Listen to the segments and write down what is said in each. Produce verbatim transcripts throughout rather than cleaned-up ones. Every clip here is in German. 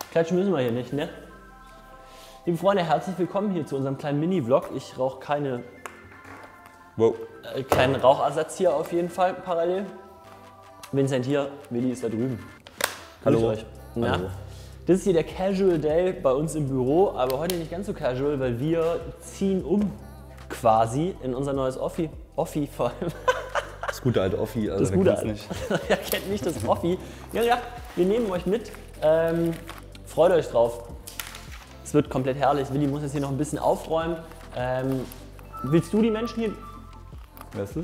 Klatschen müssen wir hier nicht, ne? Liebe Freunde, herzlich willkommen hier zu unserem kleinen Mini-Vlog. Ich rauche keine, wow. äh, keinen Rauchersatz hier auf jeden Fall parallel. Vincent hier, Willi ist da drüben. Hallo. Grüß euch. Na? Hallo. Das ist hier der Casual Day bei uns im Büro, aber heute nicht ganz so casual, weil wir ziehen um quasi in unser neues Offi. Offi vor allem. Das gute alte Offi, also Das gute alte. nicht. Wer kennt nicht das Offi? Ja, ja, wir nehmen euch mit. Ähm, freut euch drauf. Es wird komplett herrlich. Willi muss jetzt hier noch ein bisschen aufräumen. Ähm, willst du die Menschen hier... Wer ist das?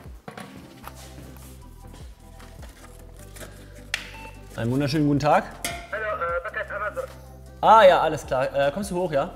Einen wunderschönen guten Tag. Hallo, äh, Backers Amazon. Ah ja, alles klar. Äh, kommst du hoch, ja?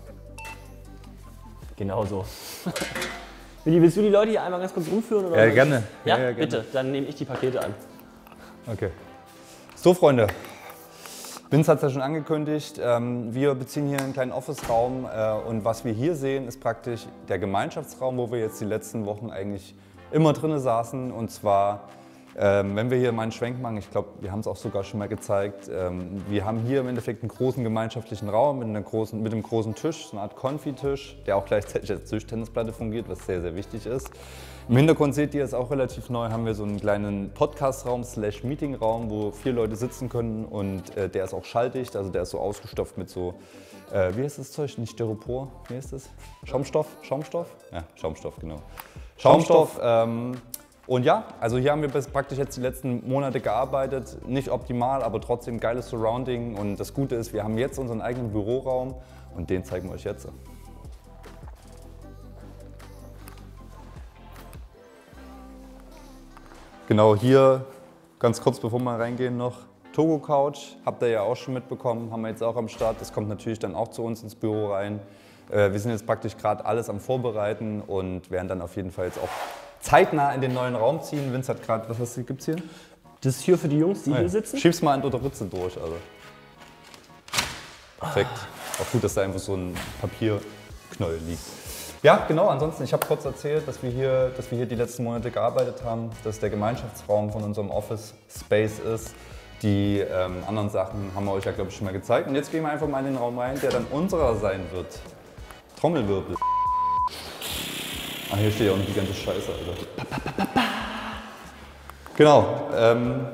Genau so. Willi, willst du die Leute hier einmal ganz kurz rumführen? Oder Ja, soll gerne. Ich? Ja, Ja, ja, gerne. bitte. Dann nehme ich die Pakete an. Okay. So, Freunde. Vince hat es ja schon angekündigt. Ähm, wir beziehen hier einen kleinen Office-Raum äh, und was wir hier sehen, ist praktisch der Gemeinschaftsraum, wo wir jetzt die letzten Wochen eigentlich immer drin saßen. Und zwar, ähm, wenn wir hier mal einen Schwenk machen, ich glaube, wir haben es auch sogar schon mal gezeigt, ähm, wir haben hier im Endeffekt einen großen gemeinschaftlichen Raum mit, einer großen, mit einem großen Tisch, so eine Art Konfitisch, der auch gleichzeitig als Tischtennisplatte fungiert, was sehr, sehr wichtig ist. Im Hintergrund seht ihr, ist auch relativ neu, haben wir so einen kleinen Podcast-Raum slash Meeting-Raum, wo vier Leute sitzen können und äh, der ist auch schalldicht, also der ist so ausgestopft mit so, äh, wie heißt das Zeug, nicht Styropor, wie heißt das? Schaumstoff? Schaumstoff? Ja, Schaumstoff, genau. Schaumstoff, ähm, und ja, also hier haben wir bis praktisch jetzt die letzten Monate gearbeitet, nicht optimal, aber trotzdem geiles Surrounding und das Gute ist, wir haben jetzt unseren eigenen Büroraum und den zeigen wir euch jetzt. Genau hier, ganz kurz bevor wir reingehen noch, Togo Couch, habt ihr ja auch schon mitbekommen, haben wir jetzt auch am Start. Das kommt natürlich dann auch zu uns ins Büro rein. Wir sind jetzt praktisch gerade alles am Vorbereiten und werden dann auf jeden Fall jetzt auch zeitnah in den neuen Raum ziehen. Vince hat gerade, was hast du, gibt's hier? Das ist hier für die Jungs, die Ah, hier ja. sitzen. Schieb's mal unter der Ritze durch, also. Perfekt. Auch gut, dass da einfach so ein Papierknäuel liegt. Ja, genau. Ansonsten, ich habe kurz erzählt, dass wir, hier, dass wir hier die letzten Monate gearbeitet haben, dass der Gemeinschaftsraum von unserem Office Space ist. Die ähm, anderen Sachen haben wir euch ja, glaube ich, schon mal gezeigt. Und jetzt gehen wir einfach mal in den Raum rein, der dann unserer sein wird. Trommelwirbel. Ah, hier steht ja auch noch die ganze Scheiße, Alter. Genau. Ähm,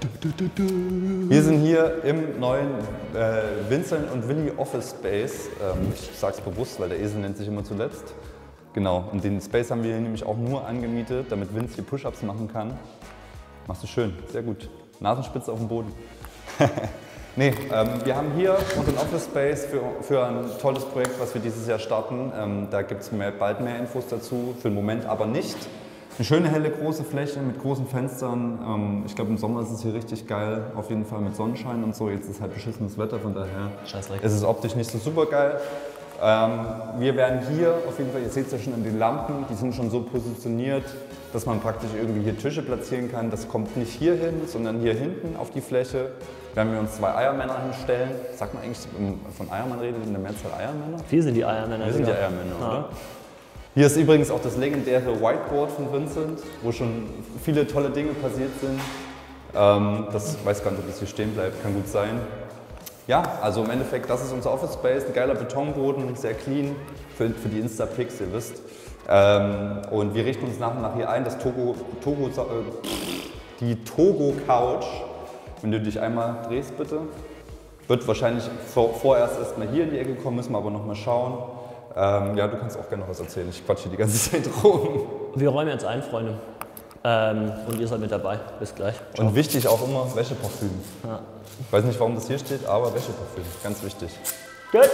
wir sind hier im neuen äh, Vincent und Willi Office Space. Ähm, ich sag's bewusst, weil der Esel nennt sich immer zuletzt. Genau, und den Space haben wir hier nämlich auch nur angemietet, damit Vince hier Push-Ups machen kann. Machst du schön, sehr gut. Nasenspitze auf dem Boden. Nee, ähm, wir haben hier unseren Office Space für, für ein tolles Projekt, was wir dieses Jahr starten. Ähm, da gibt es bald mehr Infos dazu, für den Moment aber nicht. Eine schöne, helle, große Fläche mit großen Fenstern. Ähm, ich glaube, im Sommer ist es hier richtig geil, auf jeden Fall mit Sonnenschein und so. Jetzt ist halt beschissenes Wetter, von daher Scheißdreck. ist es optisch nicht so super geil. Ähm, wir werden hier auf jeden Fall, ihr seht es ja schon an den Lampen, die sind schon so positioniert, dass man praktisch irgendwie hier Tische platzieren kann. Das kommt nicht hier hin, sondern hier hinten auf die Fläche. Werden wir uns zwei Eiermänner hinstellen. Sagt man eigentlich, wenn man von Eiermann redet, in der Mehrzahl Eiermänner? Wir sind die Eiermänner. Wir sind die ja. Eiermänner, Ja. oder? Hier ist übrigens auch das legendäre Whiteboard von Vincent, wo schon viele tolle Dinge passiert sind. Ähm, das weiß gar nicht, ob das hier stehen bleibt, kann gut sein. Ja, also im Endeffekt, das ist unser Office Space, ein geiler Betonboden, sehr clean für, für die Insta-Pics, ihr wisst. Ähm, und wir richten uns nach und nach hier ein, das Togo, Togo, äh, die Togo Couch, wenn du dich einmal drehst bitte, wird wahrscheinlich vor, vorerst erstmal hier in die Ecke kommen, müssen wir aber noch mal schauen. Ähm, ja, du kannst auch gerne noch was erzählen, ich quatsche die ganze Zeit rum. Wir räumen jetzt ein, Freunde. Ähm, und ihr seid mit dabei. Bis gleich. Ciao. Und wichtig auch immer Wäscheparfüm. Ja. Ich weiß nicht, warum das hier steht, aber Wäscheparfüm, ganz wichtig. Gut.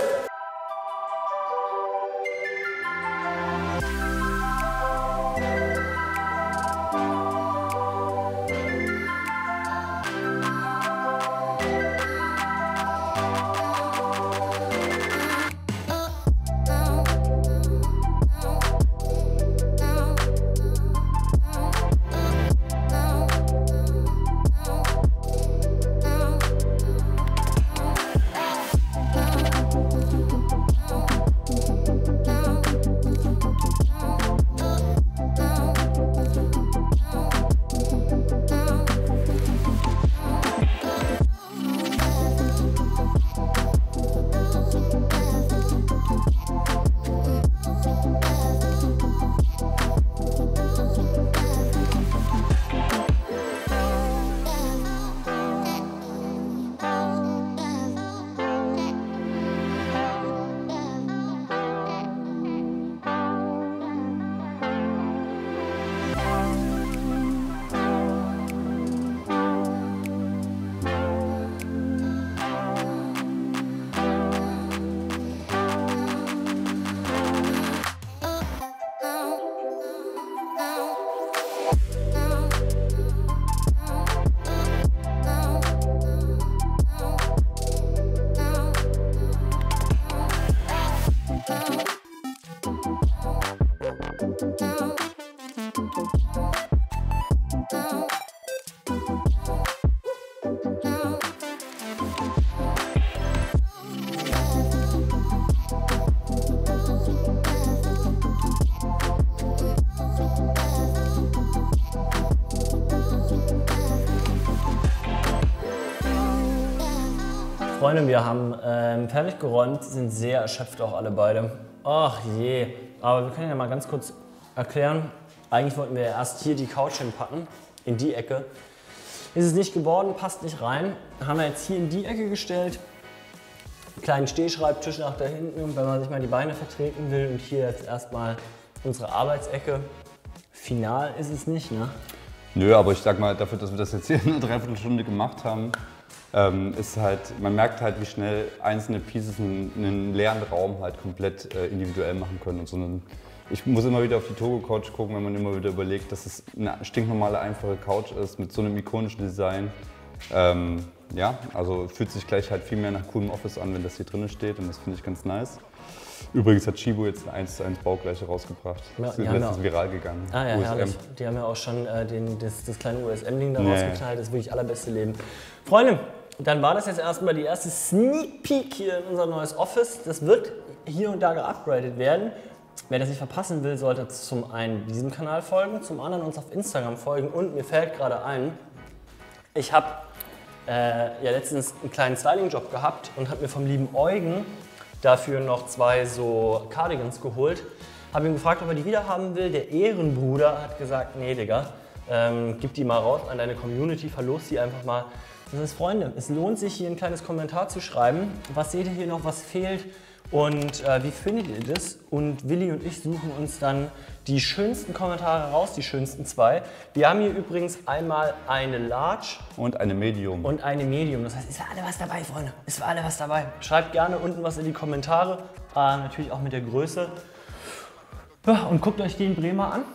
Freunde, wir haben ähm, fertig geräumt, sind sehr erschöpft auch alle beide. Ach je, aber wir können ja mal ganz kurz erklären. Eigentlich wollten wir ja erst hier die Couch hinpacken, in die Ecke. Ist es nicht geworden, passt nicht rein. Haben wir jetzt hier in die Ecke gestellt. Kleinen Stehschreibtisch nach da hinten, wenn man sich mal die Beine vertreten will. Und hier jetzt erstmal unsere Arbeitsecke. Final ist es nicht, ne? Nö, aber ich sag mal, dafür, dass wir das jetzt hier in einer Dreiviertelstunde gemacht haben, ähm, ist halt, man merkt halt, wie schnell einzelne Pieces einen, einen leeren Raum halt komplett äh, individuell machen können. Und so einen, ich muss immer wieder auf die Togo-Couch gucken, wenn man immer wieder überlegt, dass es eine stinknormale, einfache Couch ist mit so einem ikonischen Design. Ähm, ja, also fühlt sich gleich halt viel mehr nach coolem Office an, wenn das hier drinnen steht, und das finde ich ganz nice. Übrigens hat Chibo jetzt eine eins zu eins Baugleiche rausgebracht. Ja, das ist letztens viral gegangen. Ah ja, U S M. herrlich. Die haben ja auch schon äh, den, das, das kleine U S M-Ding da Nee. rausgeknallt. Das ist wirklich allerbeste Leben. Freunde, dann war das jetzt erstmal die erste Sneak Peek hier in unser neues Office. Das wird hier und da geupgradet werden. Wer das nicht verpassen will, sollte zum einen diesem Kanal folgen, zum anderen uns auf Instagram folgen. Und mir fällt gerade ein, ich habe äh, ja letztens einen kleinen Styling-Job gehabt und habe mir vom lieben Eugen dafür noch zwei so Cardigans geholt. Habe ihn gefragt, ob er die wieder haben will. Der Ehrenbruder hat gesagt, nee Digga, ähm, gib die mal raus an deine Community, verlos die einfach mal. Das heißt, Freunde, es lohnt sich, hier ein kleines Kommentar zu schreiben. Was seht ihr hier noch, was fehlt und äh, wie findet ihr das? Und Willi und ich suchen uns dann die schönsten Kommentare raus, die schönsten zwei. Wir haben hier übrigens einmal eine Large Und eine Medium. und eine Medium. Das heißt, ist für alle was dabei, Freunde. Ist für alle was dabei. Schreibt gerne unten was in die Kommentare. Äh, natürlich auch mit der Größe. Ja, und guckt euch den Bremer an.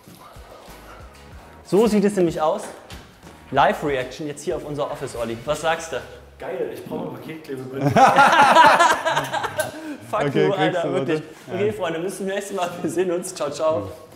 So sieht es nämlich aus. Live-Reaction jetzt hier auf unser Office, Olli. Was sagst du? Geil, ich brauche ein Paketklebebrille. Fuck Okay, you, kriegst Alter, du, wirklich. oder? Okay, Freunde, bis zum nächsten Mal. Wir sehen uns. Ciao, ciao.